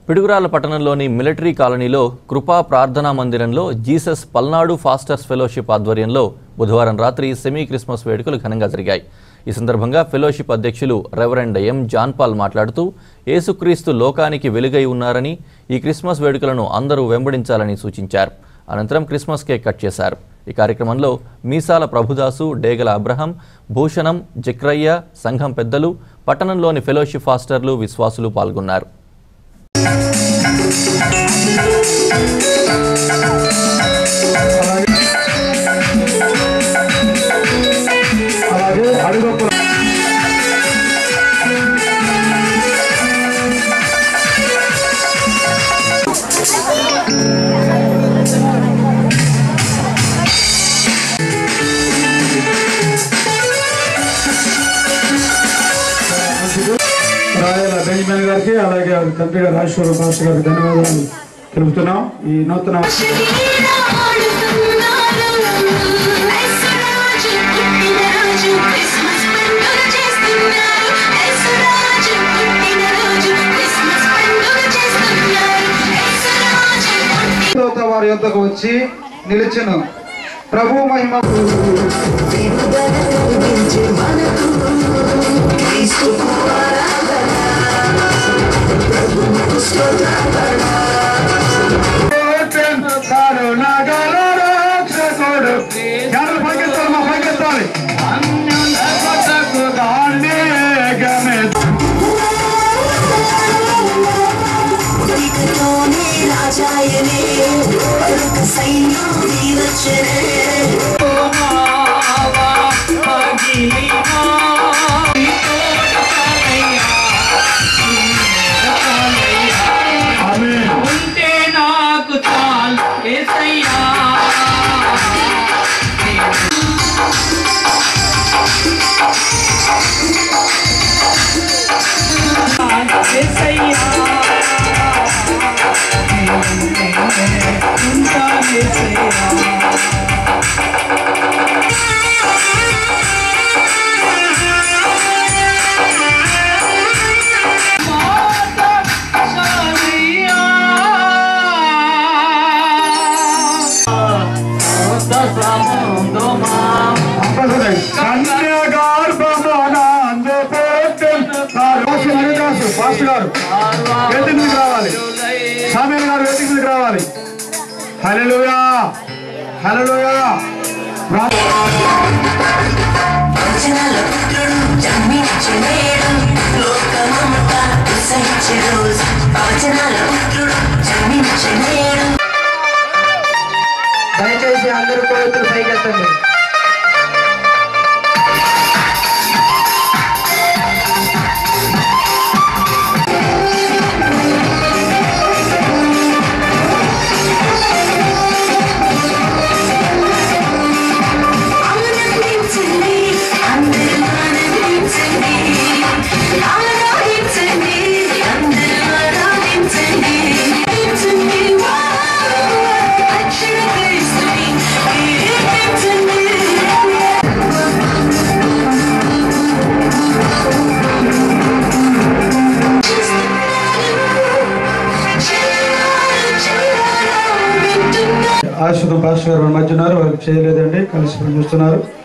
పిడుగురాళ్ల పట్టణంలోని మిలిటరీ కాలనీలో కృపా ప్రార్థనా మందిరంలో జీసస్ పల్నాడు ఫాస్టర్స్ ఫెలోషిప్ ఆధ్వర్యంలో బుధవారం రాత్రి సెమీ క్రిస్మస్ వేడుకలు ఘనంగా జరిగాయి. ఈ సందర్భంగా ఫెలోషిప్ అధ్యక్షులు రెవరెండ్ ఎం జాన్ పాల్ మాట్లాడుతూ యేసుక్రీస్తు లోకానికి వెలుగై ఉన్నారని, ఈ క్రిస్మస్ వేడుకలను అందరూ వెంబడించాలని సూచించారు. అనంతరం క్రిస్మస్ కేక్ కట్ చేశారు. ఈ కార్యక్రమంలో మీసాల ప్రభుదాసు, డేగల అబ్రహం, భూషణం, జక్రయ్య, సంఘం పెద్దలు, పట్టణంలోని ఫెలోషిప్ ఫాస్టర్లు, విశ్వాసులు పాల్గొన్నారు. బెంజమిన్ గారికి అలాగే తండ్రి గారు రాజేశ్వర మాస్టర్ గారికి ధన్యవాదాలు తెలుపుతున్నాం. ఈ నూతన వారి యొద్దకు వచ్చి నిలిచెను. ప్రభు మహిమ పాస్టర్ గారు వేదిక మీదకి రావాలి, సామేల్ గారు వేదిక మీదకి రావాలి. హల్లెలూయా, హల్లెలూయా. దయచేసి అందరూ కోతులు పైకెత్తండి. ఆశ్రమం పాస్టర్ గారు మధ్య ఉన్నారు, వారికి చేయలేదండి, కలిసి చూస్తున్నారు.